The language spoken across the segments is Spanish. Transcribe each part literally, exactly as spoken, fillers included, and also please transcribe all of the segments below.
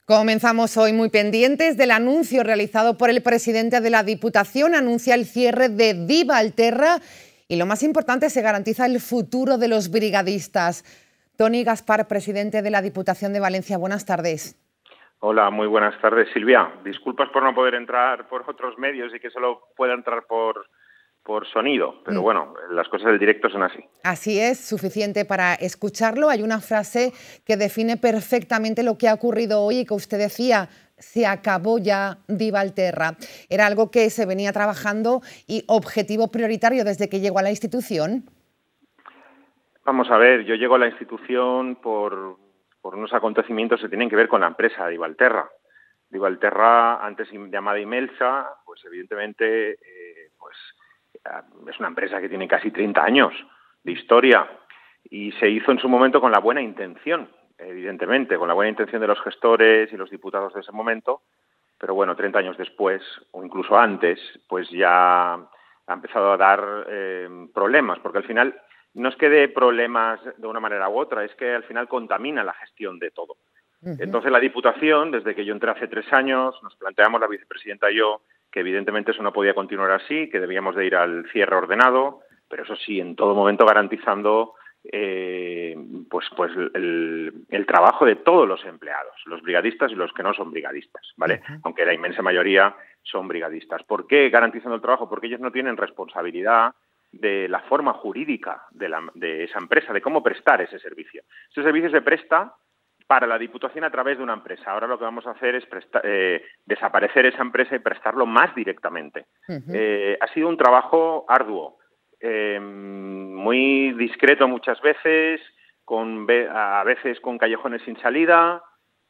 Comenzamos hoy muy pendientes del anuncio realizado por el presidente de la Diputación. Anuncia el cierre de Divalterra y, lo más importante, se garantiza el futuro de los brigadistas. Toni Gaspar, presidente de la Diputación de Valencia, buenas tardes. Hola, muy buenas tardes, Silvia. Disculpas por no poder entrar por otros medios y que solo pueda entrar por, por sonido, pero bueno, las cosas del directo son así. Así es, suficiente para escucharlo. Hay una frase que define perfectamente lo que ha ocurrido hoy y que usted decía: se acabó ya Divalterra. Era algo que se venía trabajando y objetivo prioritario desde que llegó a la institución. Vamos a ver, yo llego a la institución por, por unos acontecimientos que tienen que ver con la empresa Divalterra. Divalterra, antes llamada Imelsa, pues evidentemente eh, pues, es una empresa que tiene casi treinta años de historia y se hizo en su momento con la buena intención, evidentemente, con la buena intención de los gestores y los diputados de ese momento, pero bueno, treinta años después, o incluso antes, pues ya ha empezado a dar eh, problemas, porque al final no es que dé problemas de una manera u otra, es que al final contamina la gestión de todo. Uh-huh. Entonces la Diputación, desde que yo entré hace tres años, nos planteamos, la vicepresidenta y yo, que evidentemente eso no podía continuar así, que debíamos de ir al cierre ordenado, pero eso sí, en todo momento garantizando eh, pues, pues el, el trabajo de todos los empleados, los brigadistas y los que no son brigadistas, ¿vale? Uh-huh. Aunque la inmensa mayoría son brigadistas. ¿Por qué garantizando el trabajo? Porque ellos no tienen responsabilidad de la forma jurídica de, la, de esa empresa, de cómo prestar ese servicio. Ese servicio se presta para la Diputación a través de una empresa. Ahora lo que vamos a hacer es prestar, eh, desaparecer esa empresa y prestarlo más directamente. Uh-huh. eh, ha sido un trabajo arduo, eh, muy discreto muchas veces, con a veces con callejones sin salida,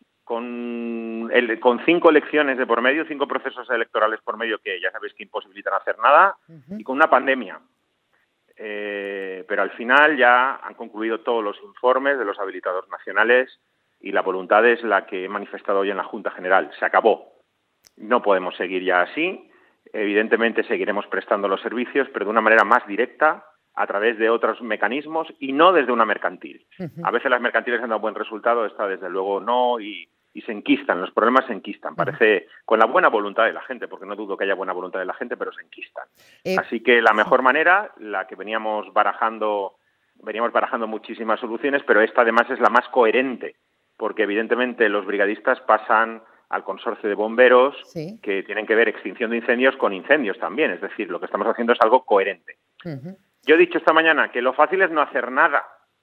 con, el, con cinco elecciones de por medio, cinco procesos electorales por medio que ya sabéis que imposibilitan hacer nada, uh-huh. y con una pandemia. Eh, pero al final ya han concluido todos los informes de los habilitados nacionales y la voluntad es la que he manifestado hoy en la Junta General. Se acabó. No podemos seguir ya así. Evidentemente seguiremos prestando los servicios, pero de una manera más directa, a través de otros mecanismos y no desde una mercantil. Uh-huh. A veces las mercantiles han dado buen resultado, esta desde luego no, y, y se enquistan, los problemas se enquistan. Uh-huh. Parece con la buena voluntad de la gente, porque no dudo que haya buena voluntad de la gente, pero se enquistan. Eh, Así que la mejor manera, la que veníamos barajando, veníamos barajando muchísimas soluciones, pero esta además es la más coherente, porque evidentemente los brigadistas pasan al consorcio de bomberos, sí, que tienen que ver extinción de incendios con incendios también, es decir, lo que estamos haciendo es algo coherente. Uh-huh. Yo he dicho esta mañana que lo fácil es no hacer nada,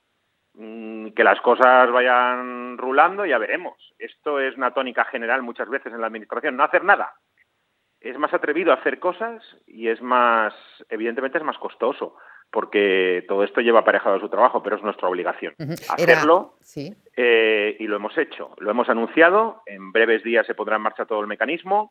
que las cosas vayan rulando, ya veremos. Esto es una tónica general muchas veces en la administración, no hacer nada. Es más atrevido a hacer cosas y es más, evidentemente es más costoso, porque todo esto lleva aparejado a su trabajo, pero es nuestra obligación. Uh-huh. Hacerlo, Era... sí. eh, y lo hemos hecho, lo hemos anunciado, en breves días se pondrá en marcha todo el mecanismo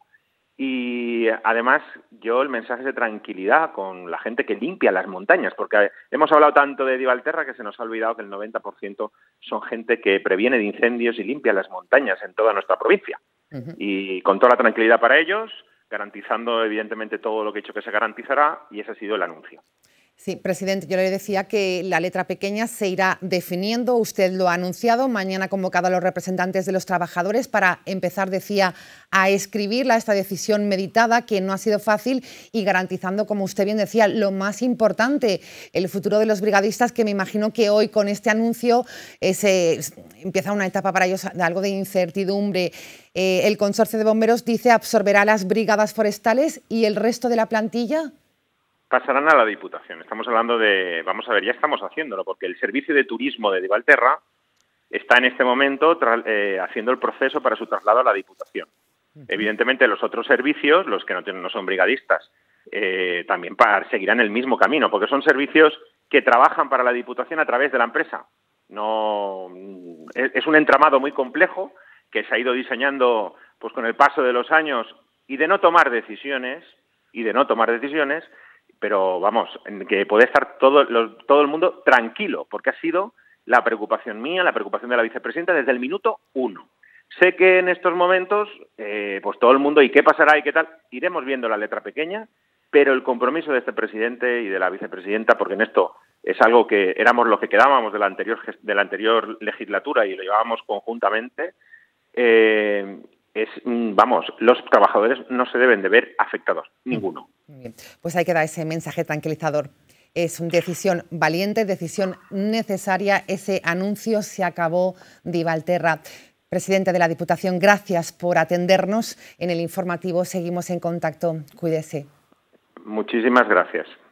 y además yo el mensaje es de tranquilidad con la gente que limpia las montañas, porque hemos hablado tanto de Divalterra que se nos ha olvidado que el noventa por ciento son gente que previene de incendios y limpia las montañas en toda nuestra provincia. Uh-huh. Y con toda la tranquilidad para ellos, garantizando evidentemente todo lo que he dicho que se garantizará, y ese ha sido el anuncio. Sí, presidente, yo le decía que la letra pequeña se irá definiendo, usted lo ha anunciado, mañana ha convocado a los representantes de los trabajadores para empezar, decía, a escribirla, esta decisión meditada que no ha sido fácil y garantizando, como usted bien decía, lo más importante, el futuro de los brigadistas, que me imagino que hoy con este anuncio eh, se empieza una etapa para ellos de algo de incertidumbre. Eh, el consorcio de bomberos dice absorberá las brigadas forestales y el resto de la plantilla. Pasarán a la Diputación. Estamos hablando de, vamos a ver, ya estamos haciéndolo, porque el servicio de turismo de Divalterra está en este momento tra, eh, haciendo el proceso para su traslado a la Diputación. Uh-huh. Evidentemente los otros servicios, los que no, tienen, no son brigadistas, eh, también para, seguirán el mismo camino, porque son servicios que trabajan para la Diputación a través de la empresa. No, es, es un entramado muy complejo que se ha ido diseñando pues con el paso de los años y de no tomar decisiones, y de no tomar decisiones, pero vamos, que puede estar todo, lo, todo el mundo tranquilo, porque ha sido la preocupación mía, la preocupación de la vicepresidenta desde el minuto uno. Sé que en estos momentos, eh, pues todo el mundo, ¿y qué pasará y qué tal? Iremos viendo la letra pequeña, pero el compromiso de este presidente y de la vicepresidenta, porque en esto es algo que éramos lo que quedábamos de la anterior, de la anterior legislatura y lo llevábamos conjuntamente, eh, es, vamos, los trabajadores no se deben de ver afectados, ninguno. Muy bien. Pues ahí queda ese mensaje tranquilizador. Es una decisión valiente, decisión necesaria. Ese anuncio se acabó de Ivalterra. Presidente de la Diputación, gracias por atendernos en el informativo. Seguimos en contacto. Cuídese. Muchísimas gracias.